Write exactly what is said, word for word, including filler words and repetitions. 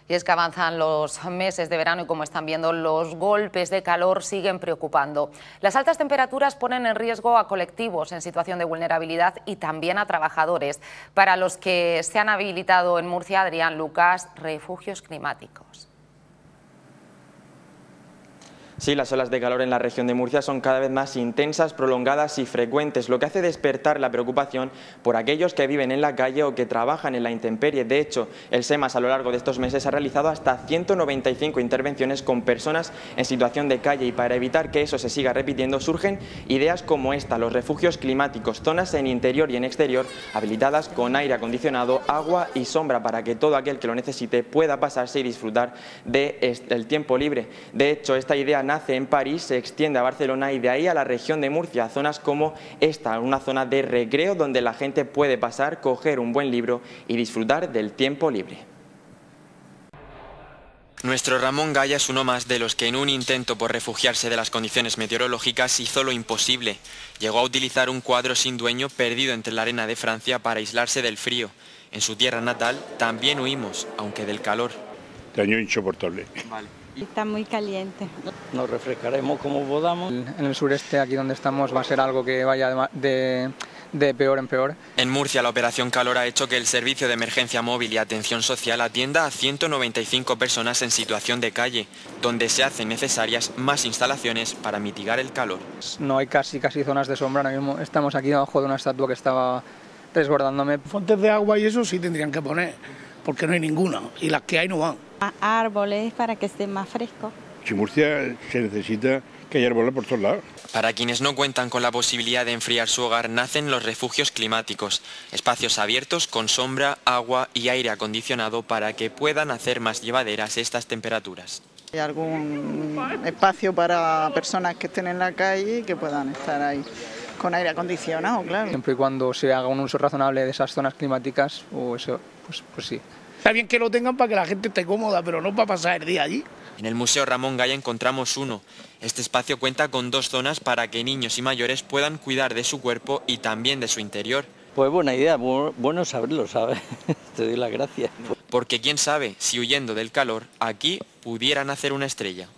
Y es que avanzan los meses de verano y, como están viendo, los golpes de calor siguen preocupando. Las altas temperaturas ponen en riesgo a colectivos en situación de vulnerabilidad y también a trabajadores, para los que se han habilitado en Murcia, Adrián Lucas, refugios climáticos. Sí, las olas de calor en la región de Murcia son cada vez más intensas, prolongadas y frecuentes, lo que hace despertar la preocupación por aquellos que viven en la calle o que trabajan en la intemperie. De hecho, el SEMAS a lo largo de estos meses ha realizado hasta ciento noventa y cinco intervenciones con personas en situación de calle, y para evitar que eso se siga repitiendo surgen ideas como esta: los refugios climáticos, zonas en interior y en exterior habilitadas con aire acondicionado, agua y sombra, para que todo aquel que lo necesite pueda pasarse y disfrutar del tiempo libre. De hecho, esta idea nace en París, se extiende a Barcelona y de ahí a la región de Murcia, zonas como esta, una zona de recreo donde la gente puede pasar, coger un buen libro y disfrutar del tiempo libre. Nuestro Ramón Gaya es uno más de los que, en un intento por refugiarse de las condiciones meteorológicas, hizo lo imposible. Llegó a utilizar un cuadro sin dueño perdido entre la arena de Francia para aislarse del frío. En su tierra natal también huimos, aunque del calor. Este año insoportable. Vale. Está muy caliente. Nos refrescaremos como podamos. En el sureste, aquí donde estamos, va a ser algo que vaya de, de peor en peor. En Murcia, la Operación Calor ha hecho que el servicio de emergencia móvil y atención social atienda a ciento noventa y cinco personas en situación de calle, donde se hacen necesarias más instalaciones para mitigar el calor. No hay casi, casi zonas de sombra. Ahora mismo estamos aquí debajo de una estatua que estaba resguardándome. Fuentes de agua y eso sí tendrían que poner, porque no hay ninguna, y las que hay no van. Árboles para que esté más fresco. En Murcia se necesita que haya árboles por todos lados. Para quienes no cuentan con la posibilidad de enfriar su hogar, nacen los refugios climáticos, espacios abiertos con sombra, agua y aire acondicionado para que puedan hacer más llevaderas estas temperaturas. Hay algún espacio para personas que estén en la calle y que puedan estar ahí con aire acondicionado, claro. Siempre y cuando se haga un uso razonable de esas zonas climáticas, o eso, pues, pues sí. Está bien que lo tengan para que la gente esté cómoda, pero no para pasar el día allí. En el Museo Ramón Gaya encontramos uno. Este espacio cuenta con dos zonas para que niños y mayores puedan cuidar de su cuerpo y también de su interior. Pues buena idea, bueno saberlo, ¿sabes? Te doy las gracias. Porque quién sabe si, huyendo del calor, aquí pudieran hacer una estrella.